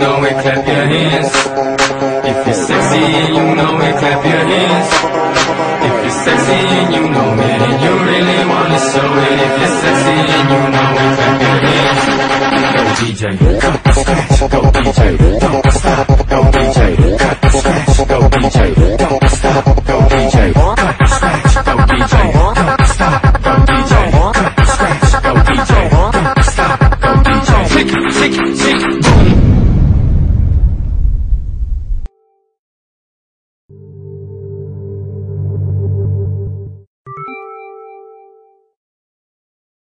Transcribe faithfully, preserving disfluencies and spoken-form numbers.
know it, clap your hands. If you're sexy and you know it, clap your hands. If you're sexy and you know it, and you really wanna show it. If you're sexy and you know it, clap your hands. Go D J, cut, scratch, go D J, don't stop, go D J, cut, scratch, go D J.